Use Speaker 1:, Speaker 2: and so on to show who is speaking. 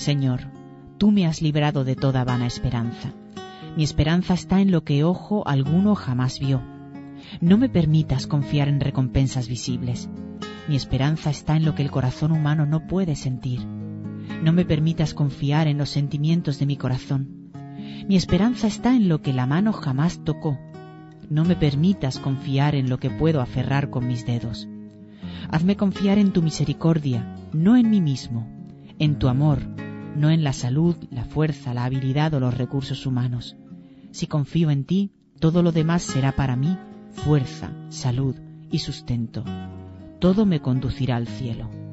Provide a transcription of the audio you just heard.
Speaker 1: Señor, tú me has librado de toda vana esperanza. Mi esperanza está en lo que ojo alguno jamás vio. No me permitas confiar en recompensas visibles. Mi esperanza está en lo que el corazón humano no puede sentir. No me permitas confiar en los sentimientos de mi corazón. Mi esperanza está en lo que la mano jamás tocó. No me permitas confiar en lo que puedo aferrar con mis dedos. Hazme confiar en tu misericordia, no en mí mismo, en tu amor, no en la salud, la fuerza, la habilidad o los recursos humanos. Si confío en ti, todo lo demás será para mí fuerza, salud y sustento. Todo me conducirá al cielo.